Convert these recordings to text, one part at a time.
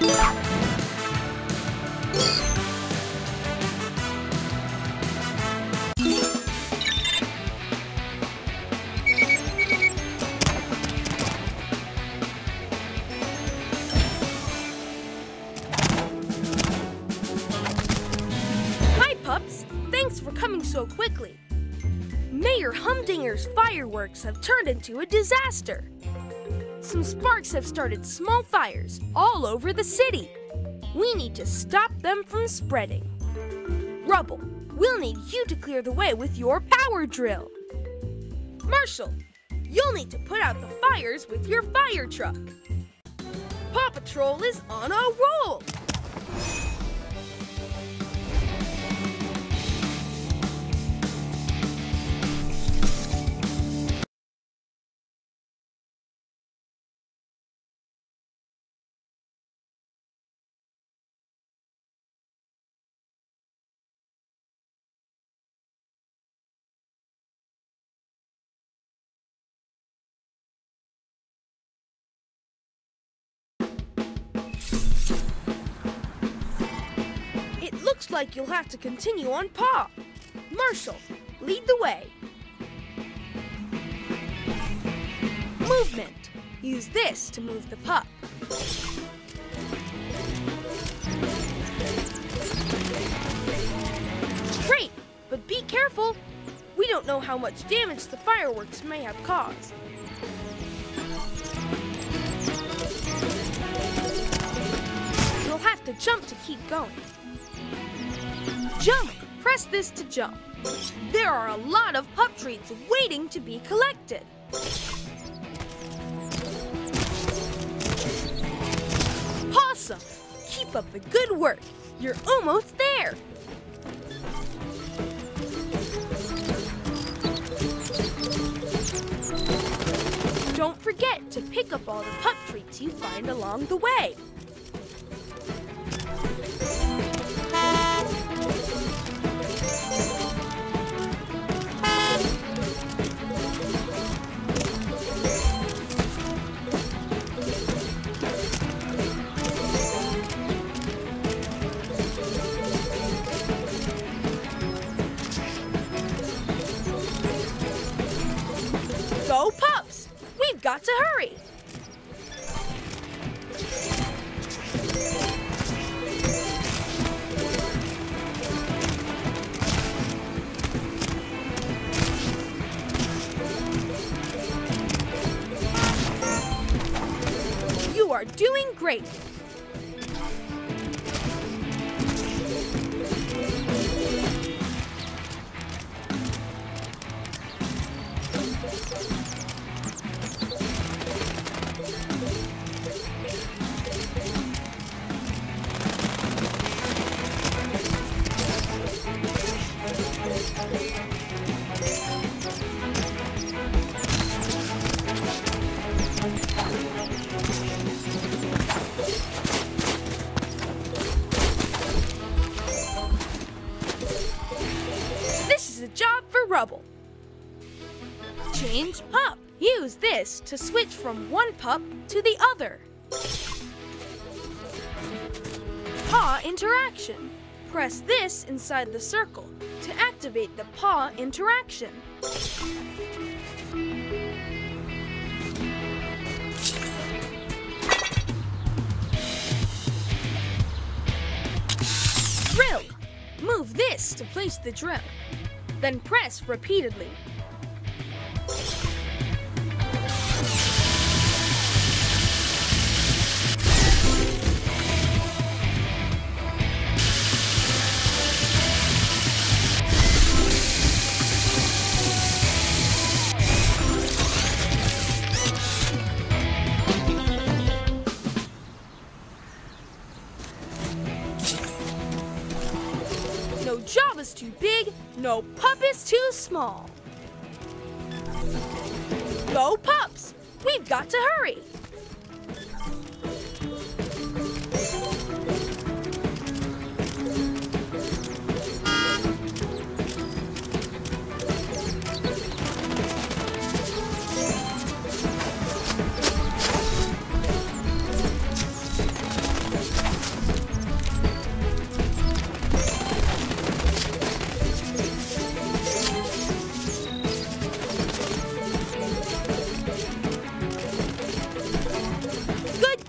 Thanks for coming so quickly. Mayor Humdinger's fireworks have turned into a disaster. Some sparks have started small fires all over the city. We need to stop them from spreading. Rubble, we'll need you to clear the way with your power drill. Marshall, you'll need to put out the fires with your fire truck. PAW Patrol is on a roll! Looks like you'll have to continue on Paw. Marshall, lead the way. Movement. Use this to move the pup. Great, but be careful. We don't know how much damage the fireworks may have caused. You'll have to jump to keep going. Jump! Press this to jump. There are a lot of pup treats waiting to be collected. PAWsome! Keep up the good work. You're almost there. Don't forget to pick up all the pup treats you find along the way. Go pups! We've got to hurry! You are doing great! Rubble. Change pup. Use this to switch from one pup to the other. Paw interaction. Press this inside the circle to activate the paw interaction. Drill. Move this to place the drill. Then press repeatedly. No job is too big, no pup is too small. Go pups! We've got to hurry!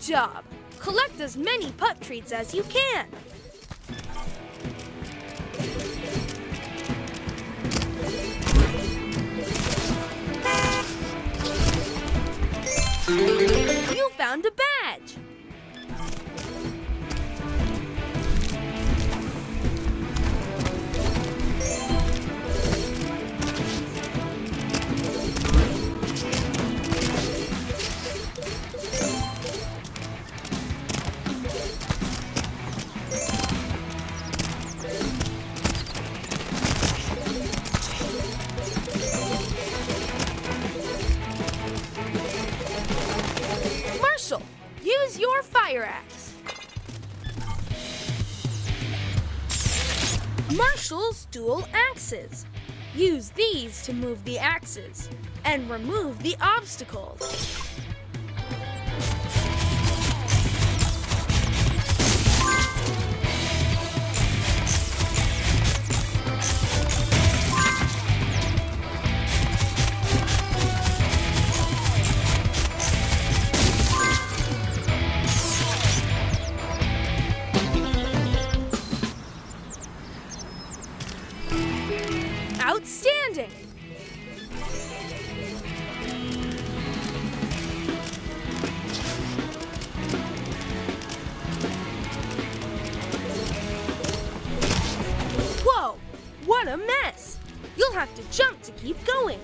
job! Collect as many pup treats as you can! You found a badge! Use your fire axe. Marshall's dual axes. Use these to move the axes and remove the obstacles. Outstanding! Whoa! What a mess! You'll have to jump to keep going.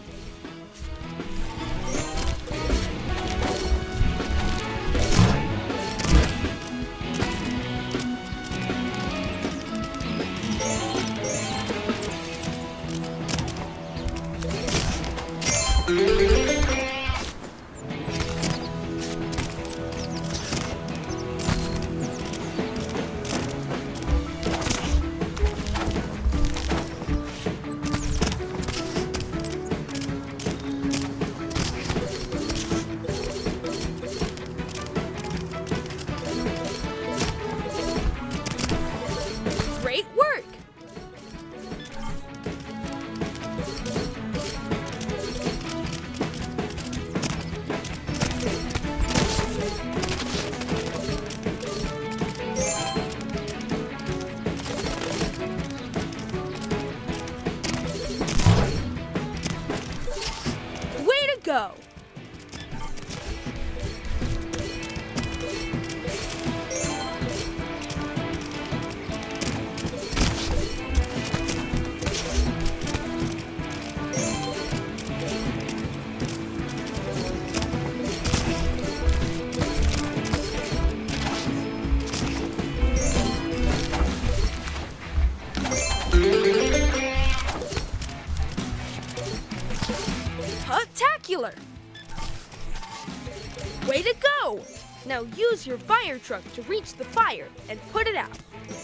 Great work! Way to go! Spectacular! Way to go! Now use your fire truck to reach the fire and put it out.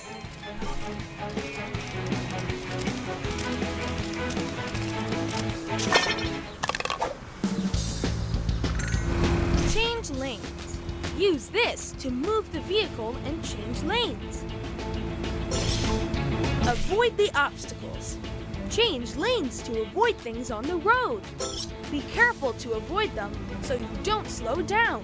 Change lanes. Use this to move the vehicle and change lanes. Avoid the obstacles. Change lanes to avoid things on the road. Be careful to avoid them so you don't slow down.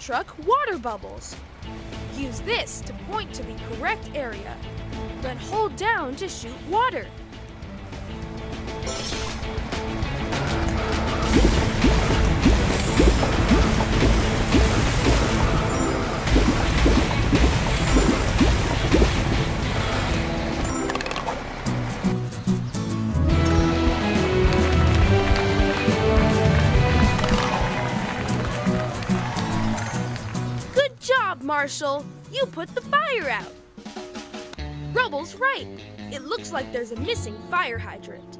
truck water bubbles. Use this to point to the correct area, then hold down to shoot water. Marshall, you put the fire out. Rubble's right. It looks like there's a missing fire hydrant.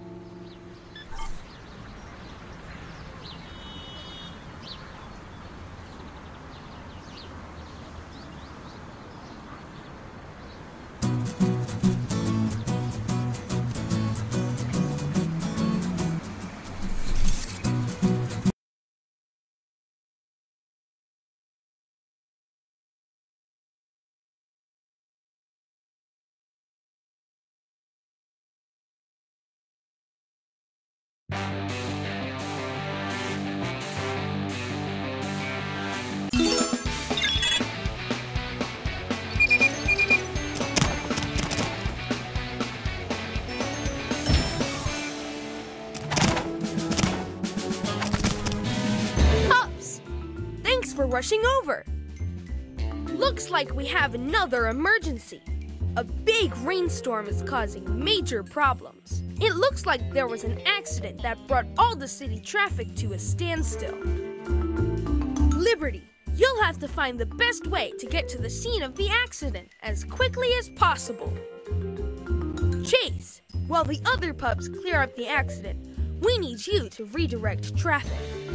Pups! Thanks for rushing over. Looks like we have another emergency. A big rainstorm is causing major problems. It looks like there was an accident that brought all the city traffic to a standstill. Liberty, you'll have to find the best way to get to the scene of the accident as quickly as possible. Chase, while the other pups clear up the accident, we need you to redirect traffic.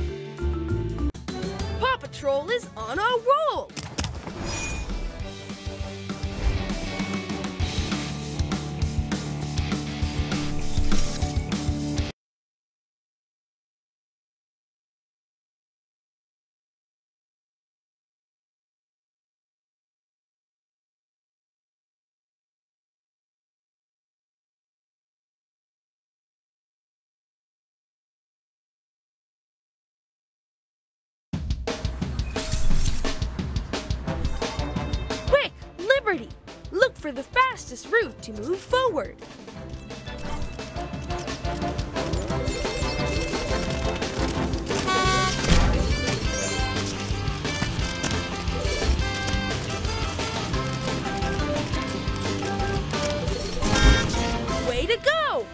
PAW Patrol is on a roll! Liberty, look for the fastest route to move forward. Way to go!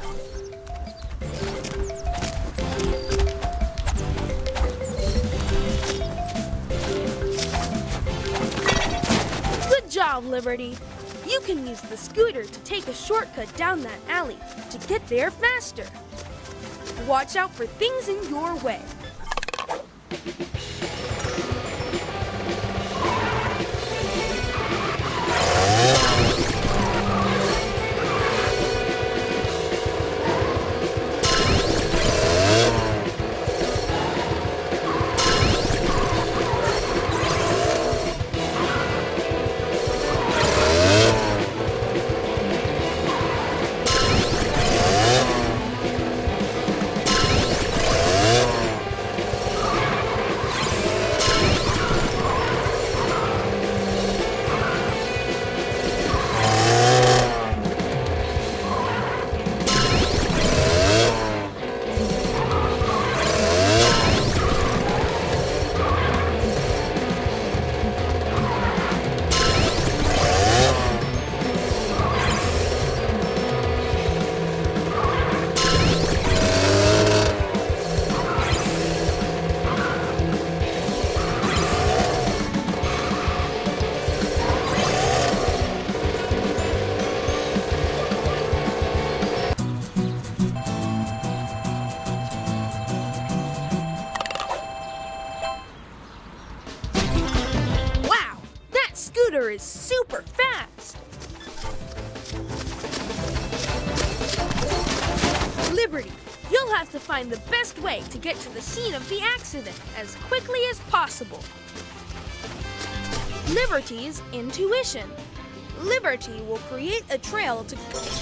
Good job, Liberty. You can use the scooter to take a shortcut down that alley to get there faster. Watch out for things in your way. Is super fast. Liberty, you'll have to find the best way to get to the scene of the accident as quickly as possible. Liberty's intuition. Liberty will create a trail to...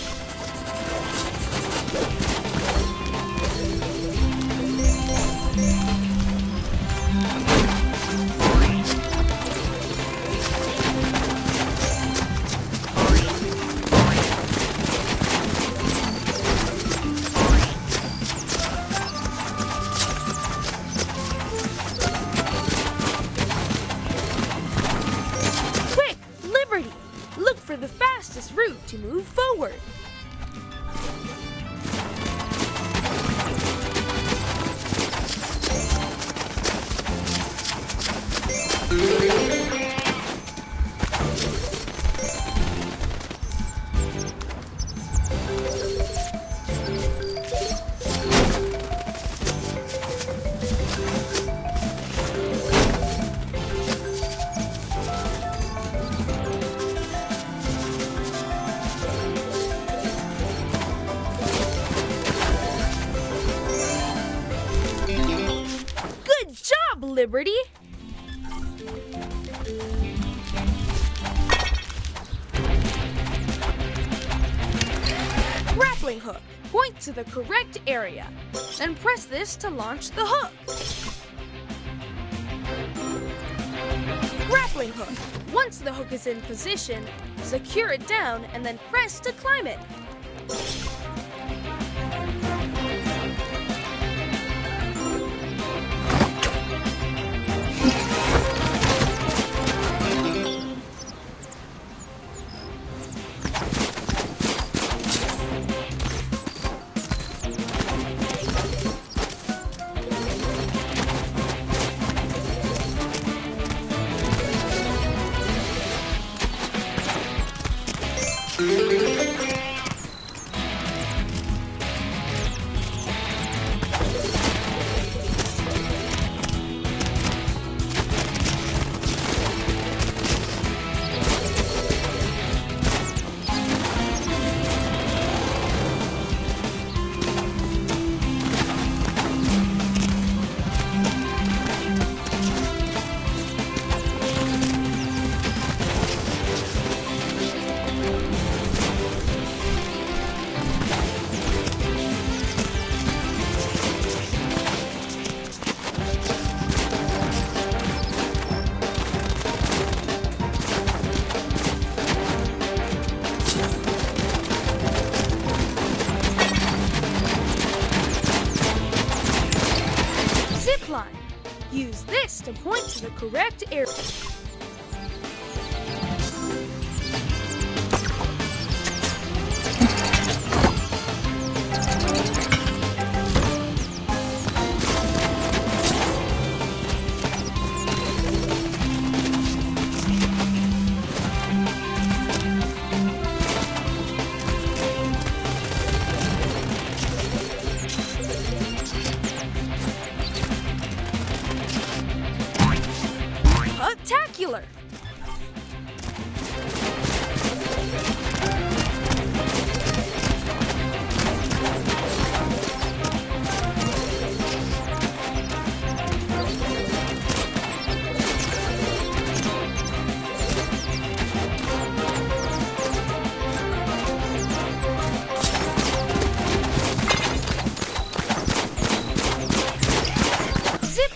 the fastest route to move forward. Liberty. Grappling hook. Point to the correct area and press this to launch the hook. Grappling hook. Once the hook is in position, secure it down and then press to climb it. Use this to point to the correct area.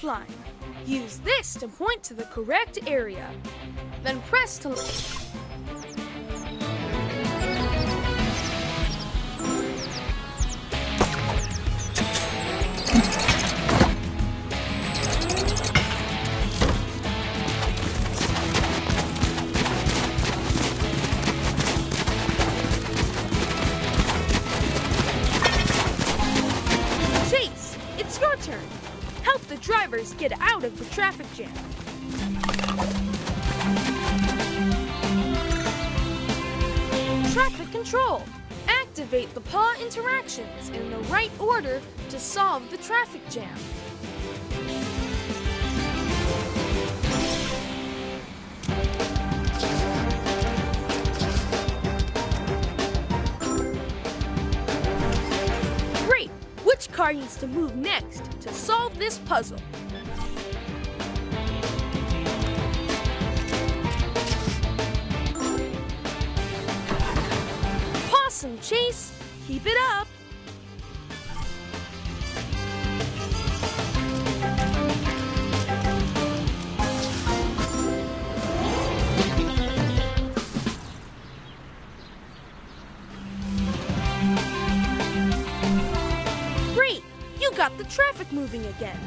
line. Use this to point to the correct area. Then press to... Chase, it's your turn. Help the drivers get out of the traffic jam. Traffic control. Activate the paw interactions in the right order to solve the traffic jam. Great! Which car needs to move next to solve this puzzle? Awesome, Chase! Keep it up! Great! You got the traffic moving again.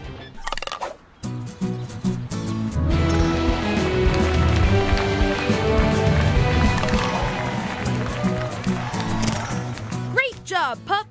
Great job, Pup!